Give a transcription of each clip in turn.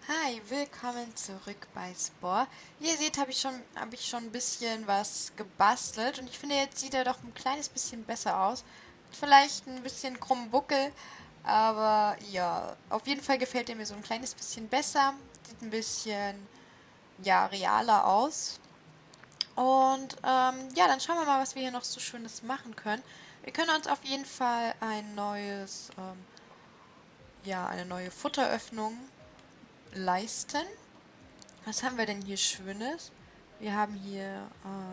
Hi, willkommen zurück bei Spore. Wie ihr seht, habe ich schon ein bisschen was gebastelt und ich finde, jetzt sieht er doch ein kleines bisschen besser aus. Vielleicht ein bisschen krummen Buckel, aber ja, auf jeden Fall gefällt er mir so ein kleines bisschen besser. Sieht ein bisschen, ja, realer aus. Und ja, dann schauen wir mal, was wir hier noch so Schönes machen können. Wir können uns auf jeden Fall eine neue Futteröffnung leisten. Was haben wir denn hier Schönes? Wir haben hier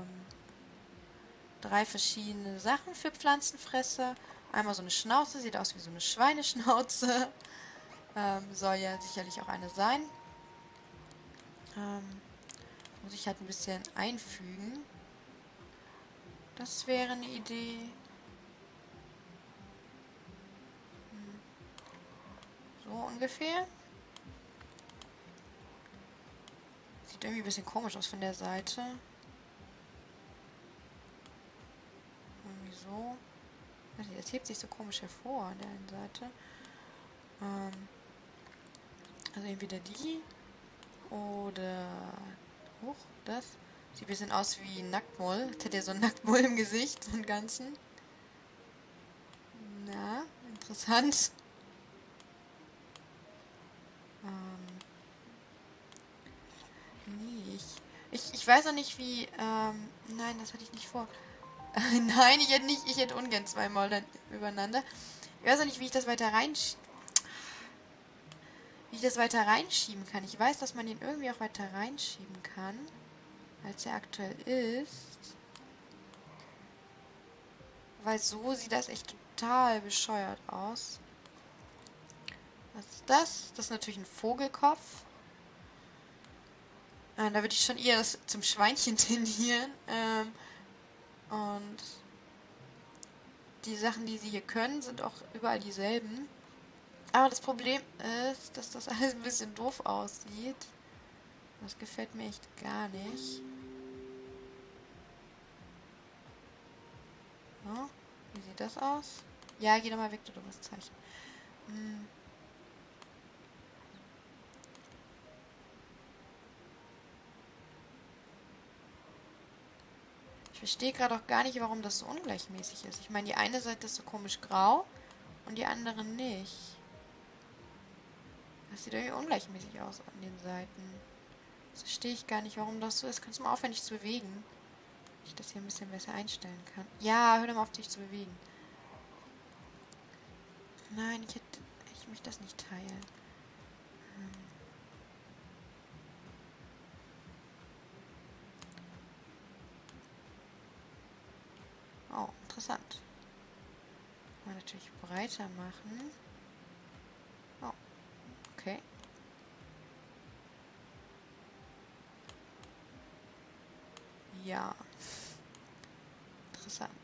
drei verschiedene Sachen für Pflanzenfresser. Einmal so eine Schnauze, sieht aus wie so eine Schweineschnauze. Soll ja sicherlich auch eine sein. Muss ich halt ein bisschen einfügen. Das wäre eine Idee. So ungefähr. Sieht irgendwie ein bisschen komisch aus von der Seite. Irgendwie so. Das hebt sich so komisch hervor an der einen Seite. Also entweder die oder hoch, das. Sieht ein bisschen aus wie ein Nacktmull. Jetzt hat er so einen Nacktmull im Gesicht, so einen ganzen. Na, interessant. Ähm, nee, ich weiß auch nicht wie, nein, das hatte ich nicht vor. Nein, ich hätte ungern zweimal dann übereinander. Ich weiß auch nicht, wie ich das weiter reinschieben kann. Ich weiß, dass man ihn irgendwie auch weiter reinschieben kann, als er aktuell ist. Weil so sieht das echt total bescheuert aus. Was ist das? Das ist natürlich ein Vogelkopf. Da würde ich schon eher das zum Schweinchen tendieren. Und die Sachen, die sie hier können, sind auch überall dieselben. Aber das Problem ist, dass das alles ein bisschen doof aussieht. Das gefällt mir echt gar nicht. So, wie sieht das aus? Ja, geh doch mal weg, du dummes Zeichen. Hm. Ich verstehe gerade auch gar nicht, warum das so ungleichmäßig ist. Ich meine, die eine Seite ist so komisch grau und die andere nicht. Das sieht irgendwie ungleichmäßig aus an den Seiten. Das verstehe ich gar nicht, warum das so ist. Kannst du mal aufhören, dich zu bewegen? Dass ich das hier ein bisschen besser einstellen kann. Ja, hör doch mal auf, dich zu bewegen. Nein, ich möchte das nicht teilen. Oh, interessant. Mal natürlich breiter machen. Oh, okay. Ja, interessant.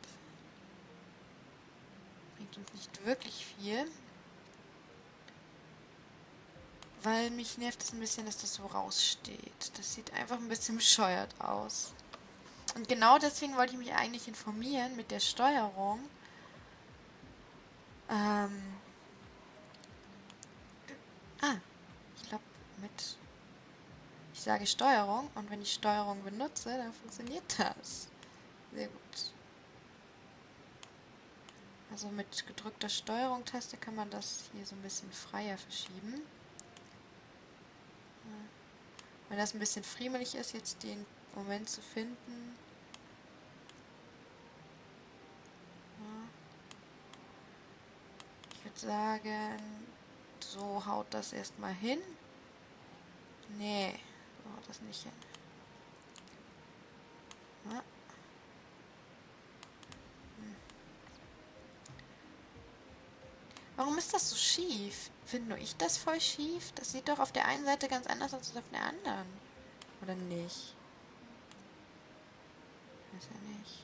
Bringt uns nicht wirklich viel. Weil mich nervt es ein bisschen, dass das so raussteht. Das sieht einfach ein bisschen bescheuert aus. Und genau deswegen wollte ich mich eigentlich informieren mit der Steuerung. Ähm, ich glaube mit... Ich sage Steuerung und wenn ich Steuerung benutze, dann funktioniert das. Sehr gut. Also mit gedrückter Steuerung-Taste kann man das hier so ein bisschen freier verschieben. Wenn das ein bisschen friemelig ist, jetzt den Moment zu finden. Ich würde sagen, so haut das erstmal hin. Nee, so haut das nicht hin. Ja. Warum ist das so schief? Finde nur ich das voll schief? Das sieht doch auf der einen Seite ganz anders aus als auf der anderen. Oder nicht? Weiß ja nicht.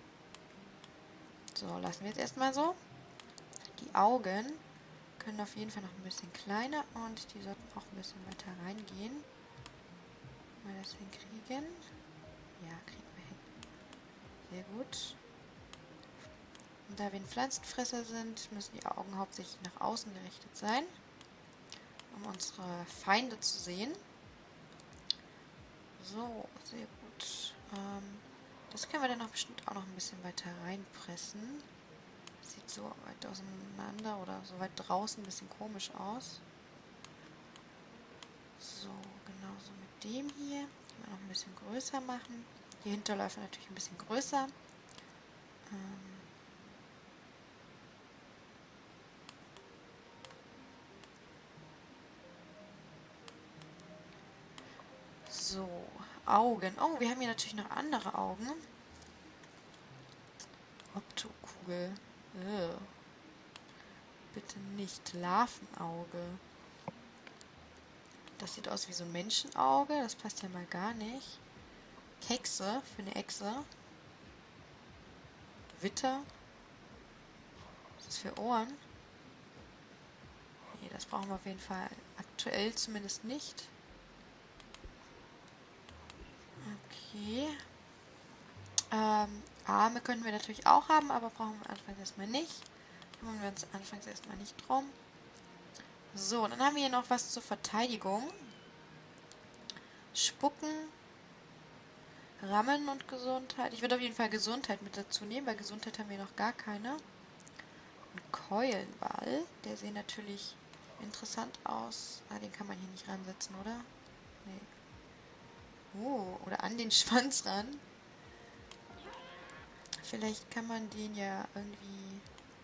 So, lassen wir jetzt erstmal so. Die Augen können auf jeden Fall noch ein bisschen kleiner und die sollten auch ein bisschen weiter reingehen. Mal das hinkriegen. Ja, kriegen wir hin. Sehr gut. Und da wir ein Pflanzenfresser sind, müssen die Augen hauptsächlich nach außen gerichtet sein. um unsere Feinde zu sehen. So, sehr gut. Das können wir dann auch bestimmt auch noch ein bisschen weiter reinpressen. Sieht so weit auseinander oder so weit draußen ein bisschen komisch aus. So, genauso mit dem hier. Können wir noch ein bisschen größer machen. Die Hinterläufe natürlich ein bisschen größer. So, Augen. Oh, wir haben hier natürlich noch andere Augen. Optokugel. Bitte nicht. Larvenauge. Das sieht aus wie so ein Menschenauge. Das passt ja mal gar nicht. Kekse für eine Echse. Witter. Was ist das für Ohren? Nee, das brauchen wir auf jeden Fall aktuell zumindest nicht. Okay. Arme können wir natürlich auch haben, aber brauchen wir anfangs erstmal nicht. Kümmern wir uns anfangs erstmal nicht drum. So, dann haben wir hier noch was zur Verteidigung. Spucken, Rammen und Gesundheit. Ich würde auf jeden Fall Gesundheit mit dazu nehmen, weil Gesundheit haben wir noch gar keine. Und Keulenball, der sieht natürlich interessant aus. Ah, den kann man hier nicht ransetzen, oder? Nee. Oh, oder an den Schwanz ran. Vielleicht kann man den ja irgendwie...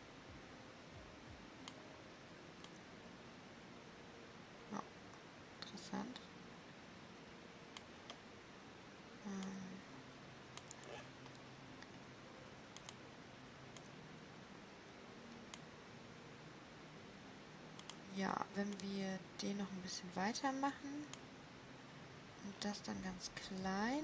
Oh, interessant. Ja, wenn wir den noch ein bisschen weitermachen und das dann ganz klein...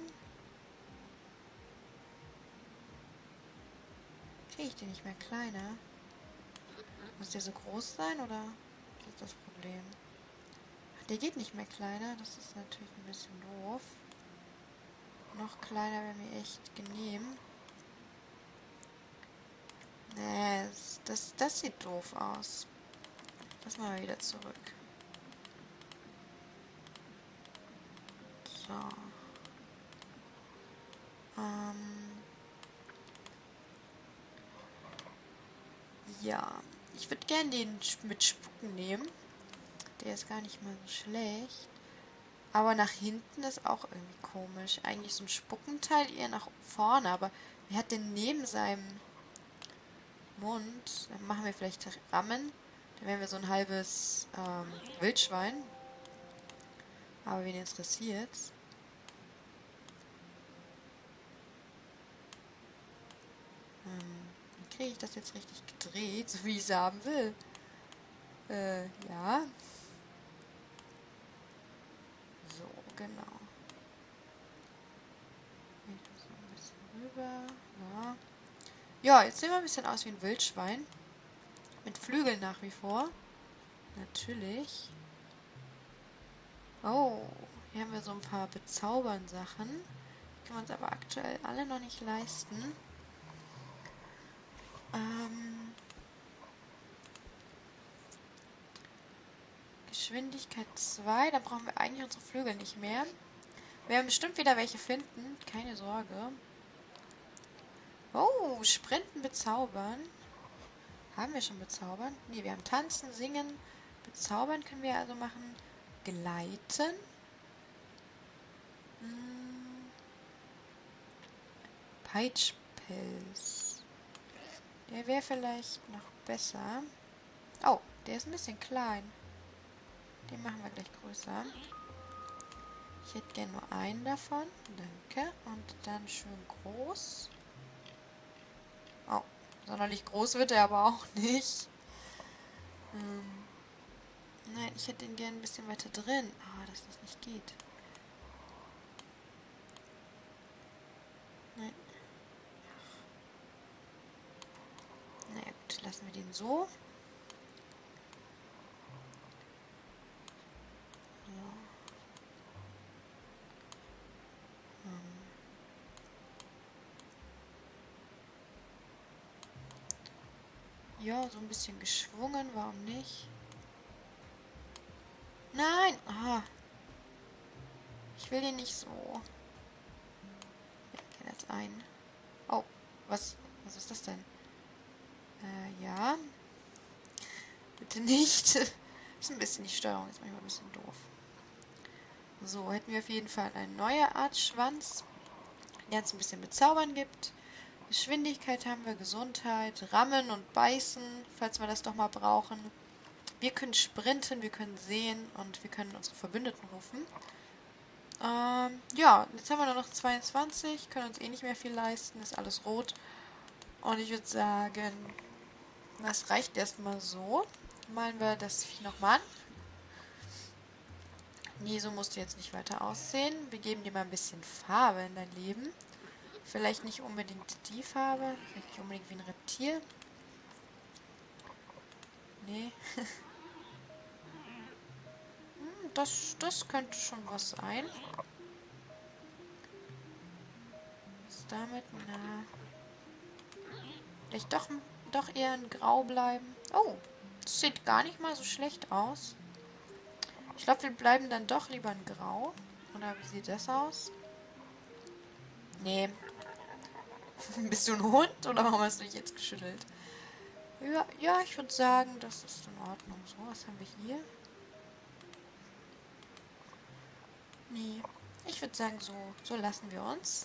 Kriege ich den nicht mehr kleiner? Muss der so groß sein, oder was ist das Problem? Ach, der geht nicht mehr kleiner, das ist natürlich ein bisschen doof. Noch kleiner wäre mir echt genehm. Nee, das sieht doof aus. Das machen wir wieder zurück. So. Ja, ich würde gerne den mit Spucken nehmen. Der ist gar nicht mal so schlecht. Aber nach hinten ist auch irgendwie komisch. Eigentlich so ein Spuckenteil eher nach vorne, aber wer hat denn neben seinem Mund? Dann machen wir vielleicht Rammen. Dann wären wir so ein halbes Wildschwein. Aber wen interessiert's? Wie kriege ich das jetzt richtig gedreht, so wie ich es haben will? Ja. So, genau. So ein bisschen rüber. Ja. Ja, jetzt sehen wir ein bisschen aus wie ein Wildschwein. Mit Flügeln nach wie vor. Natürlich. Oh, hier haben wir so ein paar Bezaubern-Sachen. Die können wir uns aber aktuell alle noch nicht leisten. Geschwindigkeit 2, dann brauchen wir eigentlich unsere Flügel nicht mehr. Wir werden bestimmt wieder welche finden, keine Sorge. Oh, Sprinten, Bezaubern. Haben wir schon Bezaubern? Ne, wir haben Tanzen, Singen. Bezaubern können wir also machen. Gleiten. Peitschpelz. Der wäre vielleicht noch besser. Oh, der ist ein bisschen klein. Den machen wir gleich größer. Ich hätte gerne nur einen davon. Danke. Und dann schön groß. Oh, sonderlich groß wird er aber auch nicht. Nein, ich hätte ihn gerne ein bisschen weiter drin. Ah, dass das nicht geht. Nein. Naja gut, lassen wir den so. Ja, so ein bisschen geschwungen, warum nicht? Nein! Ah, ich will den nicht so. Ja, ich jetzt ein. Oh, was ist das denn? Ja. Bitte nicht. Ist ein bisschen, die Steuerung ist manchmal ein bisschen doof. So, hätten wir auf jeden Fall eine neue Art Schwanz, der uns ein bisschen bezaubern gibt. Geschwindigkeit haben wir, Gesundheit, Rammen und Beißen, falls wir das doch mal brauchen. Wir können sprinten, wir können sehen und wir können unsere Verbündeten rufen. Ja, jetzt haben wir nur noch 22, können uns eh nicht mehr viel leisten, ist alles rot. Und ich würde sagen, das reicht erstmal so. Malen wir das Vieh nochmal an. Nee, so musst du jetzt nicht weiter aussehen. Wir geben dir mal ein bisschen Farbe in dein Leben. Vielleicht nicht unbedingt die Farbe, vielleicht nicht unbedingt wie ein Reptil. Nee. Das könnte schon was sein. Was damit? Na. Vielleicht doch eher in Grau bleiben. Oh, das sieht gar nicht mal so schlecht aus. Ich glaube, wir bleiben dann doch lieber in Grau. Oder wie sieht das aus? Nee. Bist du ein Hund oder warum hast du dich jetzt geschüttelt? Ja, ich würde sagen, das ist in Ordnung. So, was haben wir hier? Nee. Ich würde sagen, so lassen wir uns.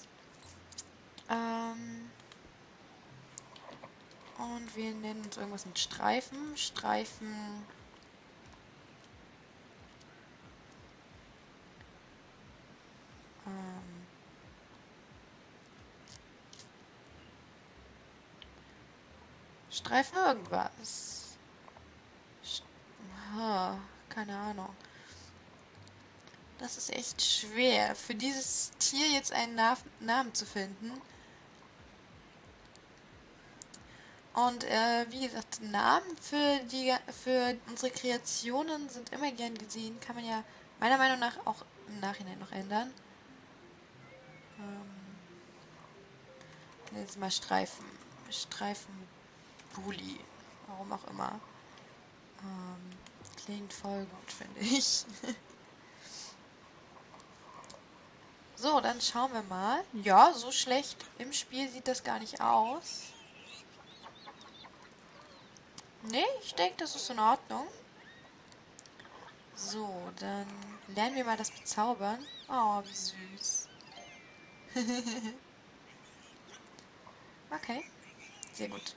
Und wir nennen uns irgendwas mit Streifen. Streifen. Streifen irgendwas. Keine Ahnung. Das ist echt schwer, für dieses Tier jetzt einen Namen zu finden. Und wie gesagt, Namen für unsere Kreationen sind immer gern gesehen. Kann man ja meiner Meinung nach auch im Nachhinein noch ändern. Jetzt mal Streifen. Streifen-Bully. Warum auch immer. Klingt voll gut, finde ich. So, dann schauen wir mal. Ja, so schlecht im Spiel sieht das gar nicht aus. Nee, ich denke, das ist in Ordnung. So, dann lernen wir mal das Bezaubern. Oh, wie süß. Okay, sehr gut.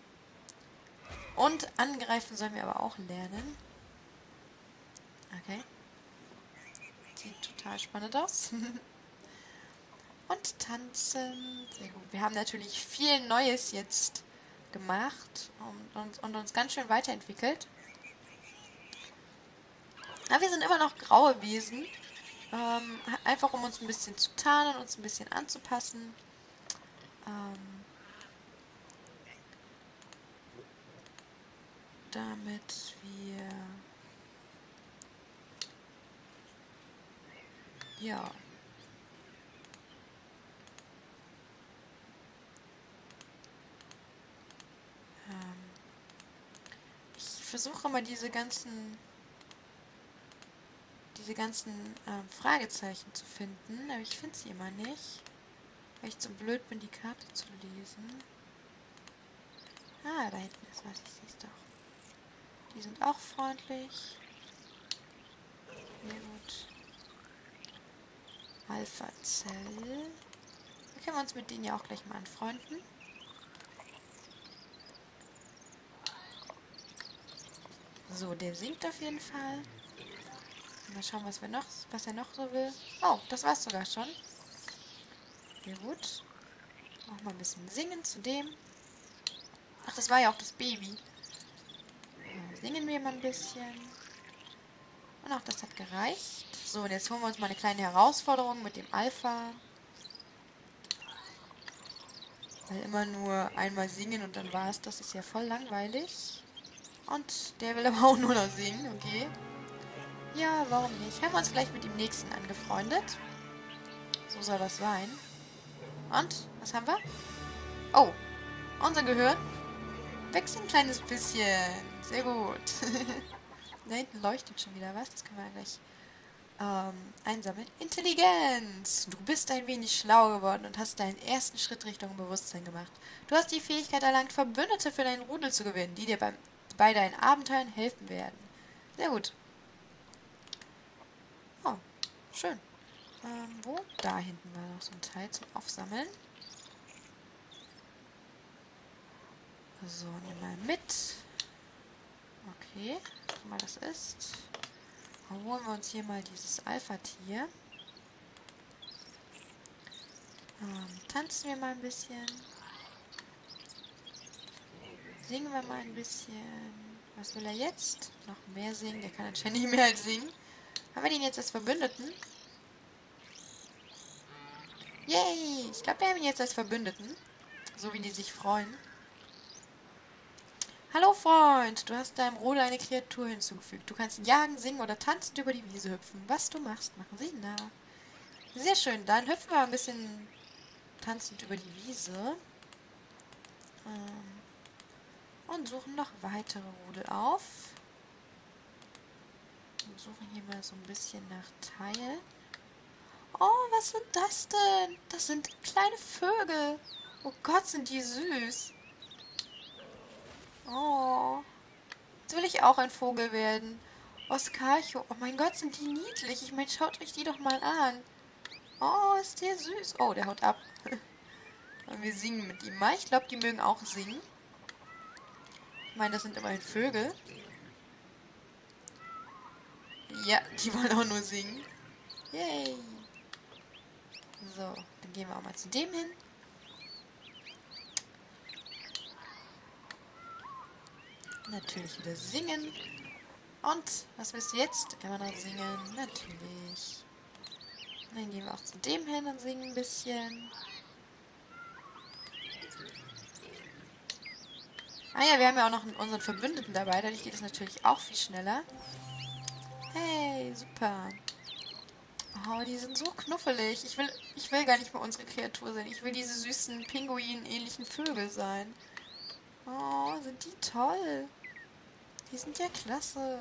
Und angreifen sollen wir aber auch lernen. Okay. Sieht total spannend aus. Und tanzen. Sehr gut. Wir haben natürlich viel Neues jetzt gemacht und uns ganz schön weiterentwickelt. Aber wir sind immer noch graue Wesen. Einfach um uns ein bisschen zu tarnen, uns ein bisschen anzupassen. Damit wir... Ja. Ich versuche mal diese ganzen Fragezeichen zu finden, aber ich finde sie immer nicht, weil ich zu blöd bin, die Karte zu lesen. Ah, da hinten ist was, ich sehe es doch. Die sind auch freundlich. Sehr gut. Alpha-Zell. Da können wir uns mit denen ja auch gleich mal anfreunden. So, der singt auf jeden Fall. Mal schauen, was er noch so will. Oh, das war's sogar schon. Sehr gut. Auch mal ein bisschen singen zu dem. Ach, das war ja auch das Baby. Singen wir mal ein bisschen. Und auch das hat gereicht. So, und jetzt holen wir uns mal eine kleine Herausforderung mit dem Alpha. Weil immer nur einmal singen und dann war es. Das ist ja voll langweilig. Und der will aber auch nur noch singen, okay. Ja, warum nicht? Haben wir uns gleich mit dem nächsten angefreundet. So soll das sein. Und, was haben wir? Oh, unser Gehirn wächst ein kleines bisschen. Sehr gut. Da hinten leuchtet schon wieder was. Das können wir ja gleich Einsammeln. Intelligenz. Du bist ein wenig schlau geworden und hast deinen ersten Schritt Richtung Bewusstsein gemacht. Du hast die Fähigkeit erlangt, Verbündete für deinen Rudel zu gewinnen, die dir bei deinen Abenteuern helfen werden. Sehr gut. Oh, schön. Wo? Da hinten war noch so ein Teil zum Aufsammeln. So, nehmen wir mal mit. Okay, was mal das ist. Dann holen wir uns hier mal dieses Alpha-Tier. Tanzen wir mal ein bisschen. Singen wir mal ein bisschen. Was will er jetzt? Noch mehr singen. Der kann anscheinend nicht mehr als singen. Haben wir den jetzt als Verbündeten? Yay! Ich glaube, wir haben ihn jetzt als Verbündeten. So wie die sich freuen. Hallo Freund, du hast deinem Rudel eine Kreatur hinzugefügt. Du kannst ihn jagen, singen oder tanzend über die Wiese hüpfen. Was du machst, machen sie nach. Sehr schön, dann hüpfen wir ein bisschen tanzend über die Wiese. Und suchen noch weitere Rudel auf. Wir suchen hier mal so ein bisschen nach Teilen. Oh, was sind das denn? Das sind kleine Vögel. Oh Gott, sind die süß. Oh, jetzt will ich auch ein Vogel werden. Oskarcho. Oh mein Gott, sind die niedlich. Ich meine, schaut euch die doch mal an. Oh, ist der süß. Oh, der haut ab. Und wir singen mit ihm mal. Ich glaube, die mögen auch singen. Ich meine, das sind immerhin Vögel. Ja, die wollen auch nur singen. Yay. So, dann gehen wir auch mal zu dem hin. Natürlich wieder singen. Und, was willst du jetzt? Immer noch singen. Natürlich. Und dann gehen wir auch zu dem hin und singen ein bisschen. Ah ja, wir haben ja auch noch unseren Verbündeten dabei. Dadurch geht es natürlich auch viel schneller. Hey, super. Oh, die sind so knuffelig. Ich will gar nicht mehr unsere Kreatur sein. Ich will diese süßen Pinguin-ähnlichen Vögel sein. Oh, sind die toll. Die sind ja klasse.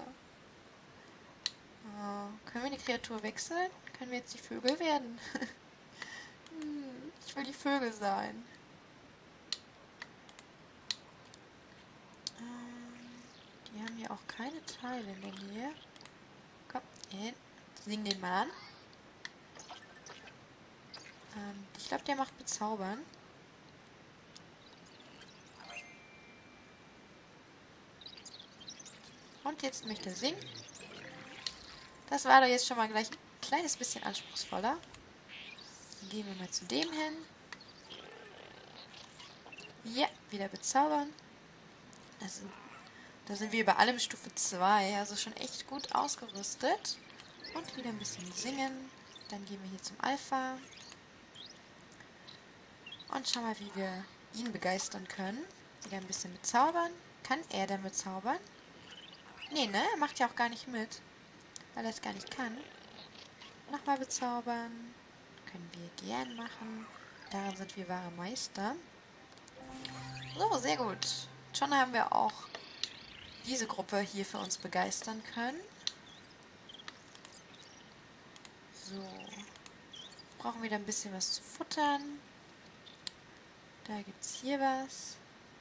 Oh, können wir die Kreatur wechseln? Können wir jetzt die Vögel werden? Ich will die Vögel sein. Die haben hier auch keine Teile in der Nähe. Komm, hin. Sing den mal an. Ich glaube, der macht Bezaubern. Und jetzt möchte er singen. Das war doch jetzt schon mal gleich ein kleines bisschen anspruchsvoller. Dann gehen wir mal zu dem hin. Ja, wieder bezaubern. Da sind wir bei allem Stufe 2, also schon echt gut ausgerüstet. Und wieder ein bisschen singen. Dann gehen wir hier zum Alpha. Und schauen mal, wie wir ihn begeistern können. Wieder ein bisschen bezaubern. Kann er denn bezaubern? Nee, ne? Er macht ja auch gar nicht mit. Weil er es gar nicht kann. Nochmal bezaubern. Können wir gern machen. Daran sind wir wahre Meister. So, sehr gut. Schon haben wir auch diese Gruppe hier für uns begeistern können. So. Brauchen wieder ein bisschen was zu futtern. Da gibt es hier was.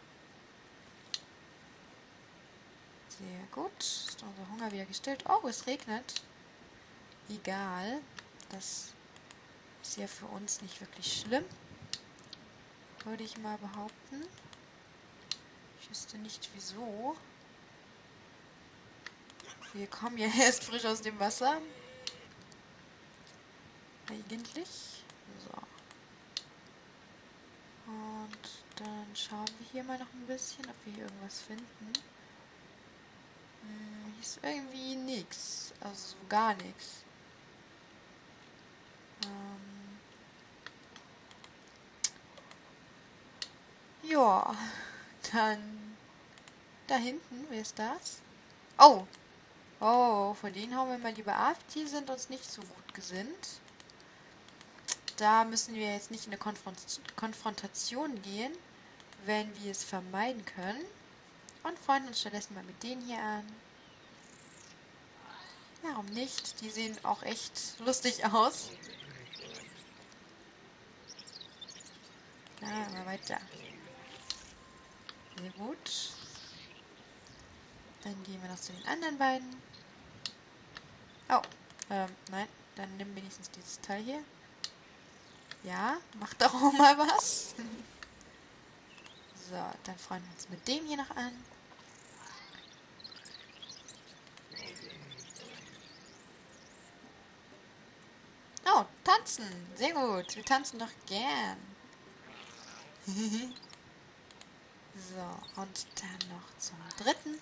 Sehr gut. Ist unser Hunger wieder gestillt. Oh, es regnet. Egal. Das ist ja für uns nicht wirklich schlimm. Würde ich mal behaupten. Ich wüsste nicht wieso. Wir kommen ja erst frisch aus dem Wasser. Eigentlich. So. Und dann schauen wir hier mal noch ein bisschen, ob wir hier irgendwas finden. Hier ist irgendwie nichts. Also so gar nichts. Ja, dann da hinten, wer ist das? Oh, oh, von denen hauen wir mal lieber ab. Die sind uns nicht so gut gesinnt. Da müssen wir jetzt nicht in eine Konfrontation gehen, wenn wir es vermeiden können. Und freunden uns stattdessen mal mit denen hier an. Warum nicht? Die sehen auch echt lustig aus. Na, mal weiter. Sehr gut. Dann gehen wir noch zu den anderen beiden. Oh, nein. Dann nimm wenigstens dieses Teil hier. Ja, macht doch auch mal was. So, dann freuen wir uns mit dem hier noch an. Oh, tanzen. Sehr gut. Wir tanzen doch gern. So, und dann noch zum dritten.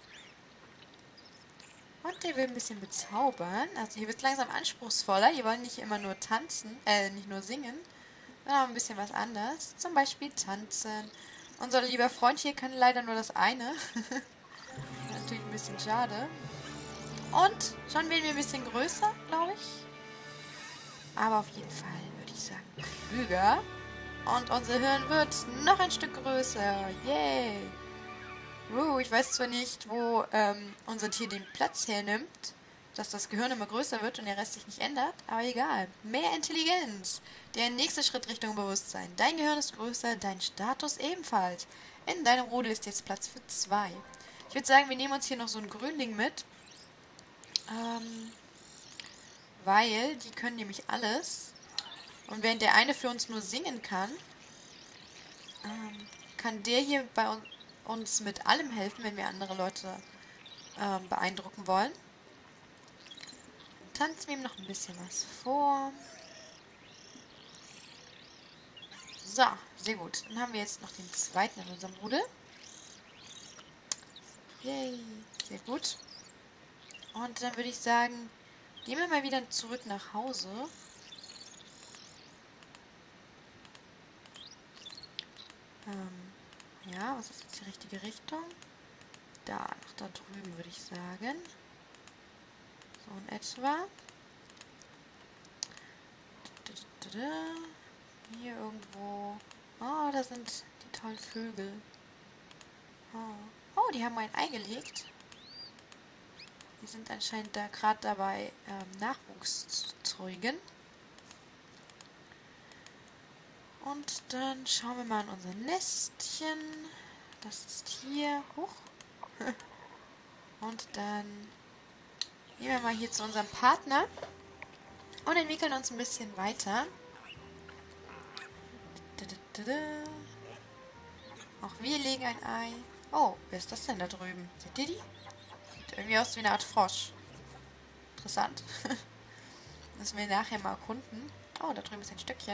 Und der will ein bisschen bezaubern. Also hier wird es langsam anspruchsvoller. Hier wollen nicht immer nur tanzen, nicht nur singen, sondern auch ein bisschen was anderes. Zum Beispiel tanzen. Unser lieber Freund hier kann leider nur das eine. Natürlich ein bisschen schade. Und schon werden wir ein bisschen größer, glaube ich. Aber auf jeden Fall würde ich sagen klüger. Und unser Hirn wird noch ein Stück größer. Yay! Ich weiß zwar nicht, wo unser Tier den Platz hernimmt, dass das Gehirn immer größer wird und der Rest sich nicht ändert, aber egal. Mehr Intelligenz. Der nächste Schritt Richtung Bewusstsein. Dein Gehirn ist größer, dein Status ebenfalls. In deinem Rudel ist jetzt Platz für 2. Ich würde sagen, wir nehmen uns hier noch so ein Grünling mit. Weil die können nämlich alles. Und während der eine für uns nur singen kann, kann der hier bei uns mit allem helfen, wenn wir andere Leute beeindrucken wollen. Tanzen wir ihm noch ein bisschen was vor. So, sehr gut. Dann haben wir jetzt noch den zweiten in unserem Rudel. Yay, sehr gut. Und dann würde ich sagen, gehen wir mal wieder zurück nach Hause. Ja, was ist jetzt die richtige Richtung? Da, nach da drüben würde ich sagen. So in etwa. Hier irgendwo. Oh, da sind die tollen Vögel. Oh, die haben ein Ei gelegt. Die sind anscheinend da gerade dabei, Nachwuchs zu zeugen. Und dann schauen wir mal in unser Nestchen. Das ist hier. Huch. Und dann gehen wir mal hier zu unserem Partner und entwickeln uns ein bisschen weiter. Auch wir legen ein Ei. Oh, wer ist das denn da drüben? Seht ihr die? Sieht irgendwie aus wie eine Art Frosch. Interessant. Müssen wir nachher mal erkunden. Oh, da drüben ist ein Stückchen.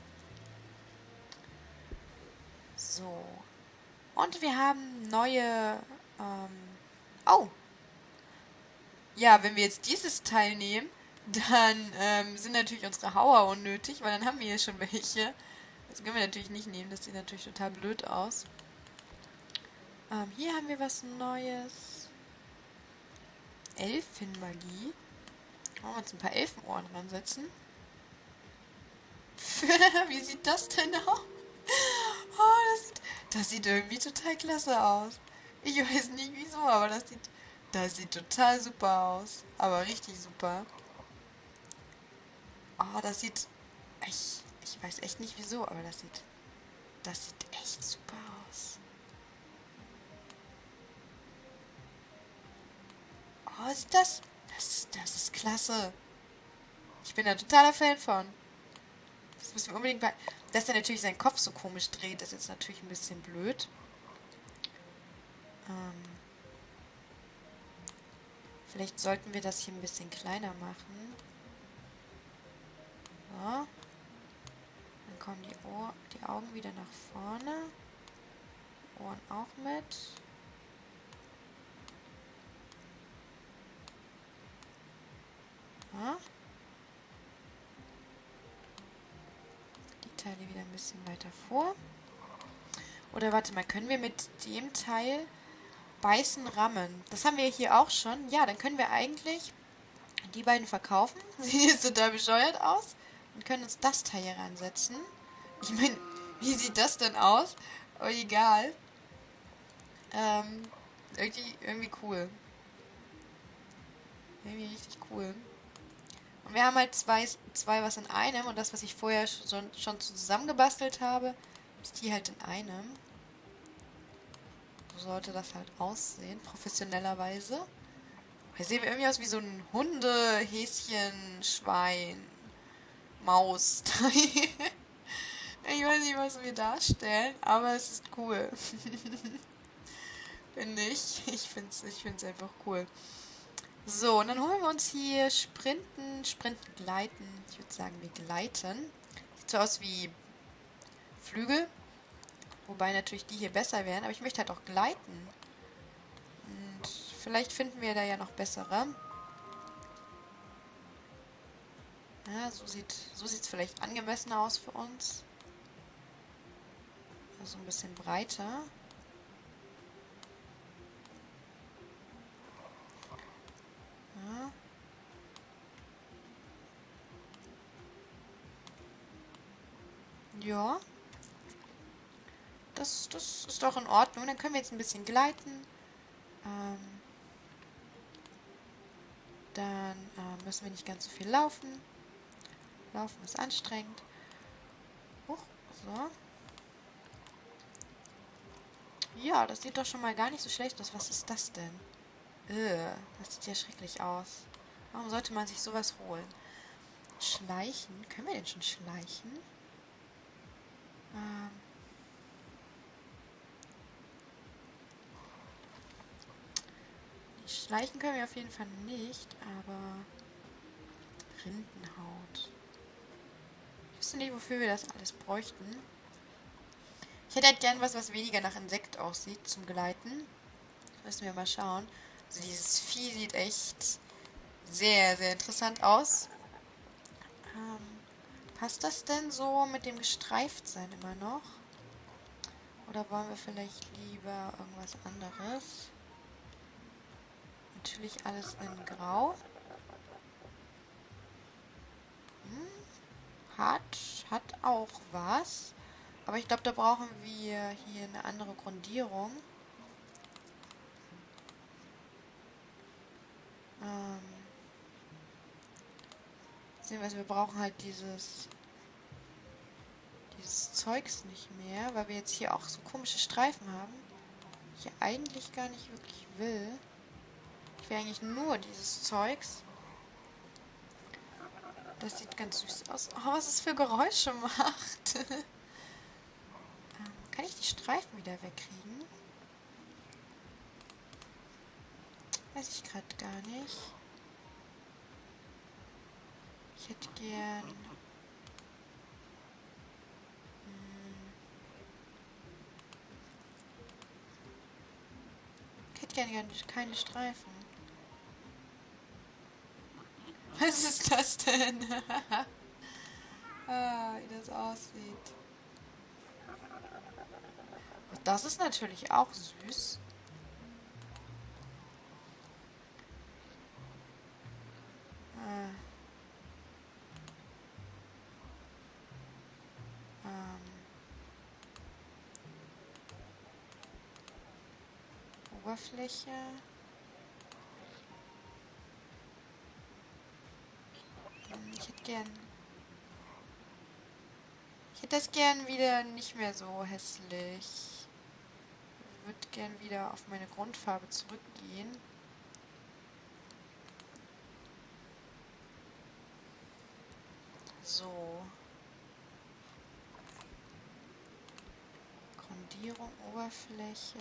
So. Und wir haben neue... Oh! Ja, wenn wir jetzt dieses Teil nehmen, dann sind natürlich unsere Hauer unnötig, weil dann haben wir hier schon welche. Das können wir natürlich nicht nehmen, das sieht natürlich total blöd aus. Hier haben wir was Neues. Elfenmagie. Wollen wir uns ein paar Elfenohren ransetzen? Wie sieht das denn aus? Oh, das sieht irgendwie total klasse aus. Ich weiß nicht wieso, aber das sieht total super aus. Aber richtig super. Oh, das sieht... Ich weiß echt nicht wieso, aber das sieht echt super aus. Oh, sieht das? Das ist klasse. Ich bin da totaler Fan von. Das müssen wir unbedingt bei... Dass er natürlich seinen Kopf so komisch dreht, ist jetzt natürlich ein bisschen blöd. Vielleicht sollten wir das hier ein bisschen kleiner machen. So. Dann kommen die Augen wieder nach vorne. Ohren auch mit. Ja. Die Teile wieder ein bisschen weiter vor. Oder warte mal, können wir mit dem Teil beißen, rammen? Das haben wir hier auch schon. Ja, dann können wir eigentlich die beiden verkaufen. Sieht jetzt total bescheuert aus. Und können uns das Teil hier reinsetzen. Ich meine, wie sieht das denn aus? Aber egal. Irgendwie cool. Irgendwie richtig cool. Und wir haben halt zwei was in einem und das, was ich vorher schon zusammengebastelt habe, ist die halt in einem. So sollte das halt aussehen, professionellerweise. Hier sehen wir irgendwie aus wie so ein Hunde, Häschen, Schwein, Maus. Ich weiß nicht, was wir darstellen, aber es ist cool. Finde ich. Ich find's einfach cool. So, und dann holen wir uns hier Sprinten, Gleiten. Ich würde sagen, wir gleiten. Sieht so aus wie Flügel. Wobei natürlich die hier besser wären. Aber ich möchte halt auch gleiten. Und vielleicht finden wir da ja noch bessere. Ja, so sieht's vielleicht angemessener aus für uns. Also ein bisschen breiter. Ja. Ja. Das ist doch in Ordnung. Dann können wir jetzt ein bisschen gleiten. Ähm, dann müssen wir nicht ganz so viel laufen. Laufen ist anstrengend. Huch, so. Ja, das sieht doch schon mal gar nicht so schlecht aus. Was ist das denn? Das sieht ja schrecklich aus. Warum sollte man sich sowas holen? Schleichen? Können wir denn schon schleichen? Ähm, Schleichen können wir auf jeden Fall nicht, aber Rindenhaut. Ich wüsste nicht, wofür wir das alles bräuchten. Ich hätte halt gern was weniger nach Insekt aussieht zum Gleiten. Müssen wir mal schauen. Also dieses Vieh sieht echt sehr, sehr interessant aus. Passt das denn so mit dem Gestreiftsein immer noch? Oder wollen wir vielleicht lieber irgendwas anderes? Natürlich alles in Grau. Hat auch was. Aber ich glaube, da brauchen wir hier eine andere Grundierung. Sehen wir, wir brauchen halt dieses Zeugs nicht mehr, weil wir jetzt hier auch so komische Streifen haben. Die ich eigentlich gar nicht wirklich will. Ich will eigentlich nur dieses Zeugs. Das sieht ganz süß aus. Oh, was es für Geräusche macht. Kann ich die Streifen wieder wegkriegen? Weiß ich gerade gar nicht. Ich hätte gern... Ich hätte gern keine Streifen. Was ist das denn? Wie das aussieht. Das ist natürlich auch süß. Äh, ähm, Oberfläche. Ich hätte gern... Ich hätte das gern wieder nicht mehr so hässlich. Ich würde gern wieder auf meine Grundfarbe zurückgehen. So. Grundierung, Oberfläche.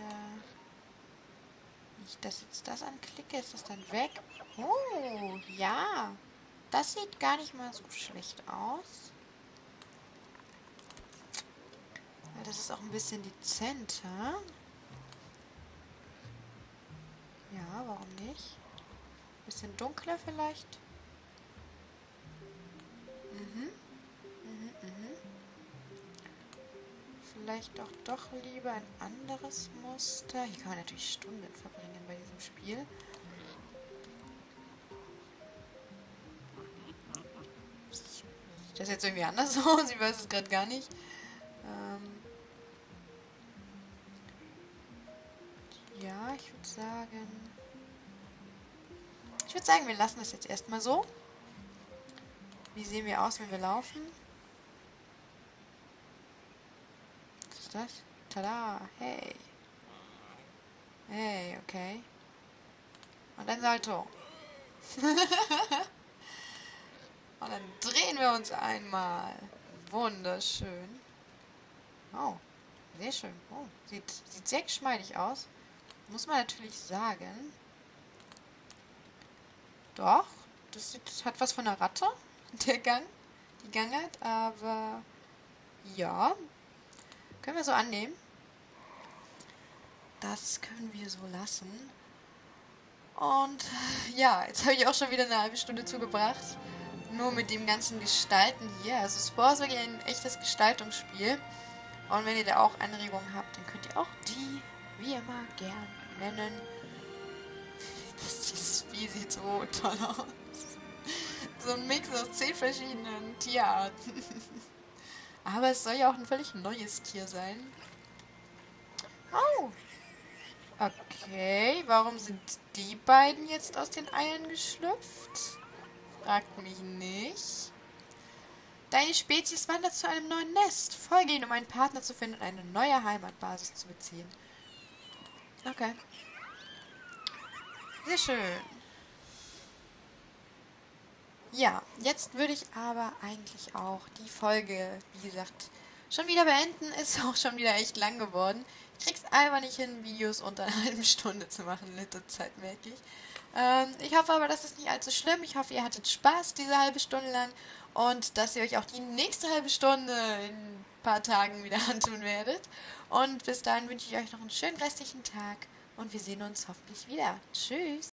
Nicht, dass jetzt das anklicke, ist das dann weg? Oh, ja. Das sieht gar nicht mal so schlecht aus. Ja, das ist auch ein bisschen dezenter. Ja, warum nicht? Bisschen dunkler vielleicht. Vielleicht doch lieber ein anderes Muster. Hier kann man natürlich Stunden verbringen bei diesem Spiel. Sieht das jetzt irgendwie anders aus? Ich weiß es gerade gar nicht. Ja, ich würde sagen... Ich würde sagen, wir lassen das jetzt erstmal so. Wie sehen wir aus, wenn wir laufen? Was ist das? Tada! Hey! Hey, okay. Und ein Salto. Und dann drehen wir uns einmal. Wunderschön. Oh, sehr schön. Oh, sieht sehr geschmeidig aus. Muss man natürlich sagen. Doch, hat was von einer Ratte, der Gang. Die Gangart, aber ja, können wir so annehmen. Das können wir so lassen. Und ja, jetzt habe ich auch schon wieder eine halbe Stunde zugebracht. Nur mit dem ganzen Gestalten hier. Also Spore ist wirklich ein echtes Gestaltungsspiel. Und wenn ihr da auch Anregungen habt, dann könnt ihr auch die, wie immer, gern nennen. Dieses Spiel sieht so toll aus. So ein Mix aus 10 verschiedenen Tierarten. Aber es soll ja auch ein völlig neues Tier sein. Oh. Okay, warum sind die beiden jetzt aus den Eiern geschlüpft? Fragt mich nicht. Deine Spezies wandert zu einem neuen Nest. Folge ihn, um einen Partner zu finden und eine neue Heimatbasis zu beziehen. Okay. Sehr schön. Ja, jetzt würde ich aber eigentlich auch die Folge, wie gesagt, schon wieder beenden. Ist auch schon wieder echt lang geworden. Ich krieg's einfach nicht hin, Videos unter einer halben Stunde zu machen in letzter Zeit, merke ich. Ich hoffe aber, das ist nicht allzu schlimm. Ich hoffe, ihr hattet Spaß diese halbe Stunde lang und dass ihr euch auch die nächste halbe Stunde in ein paar Tagen wieder antun werdet. Und bis dahin wünsche ich euch noch einen schönen restlichen Tag und wir sehen uns hoffentlich wieder. Tschüss!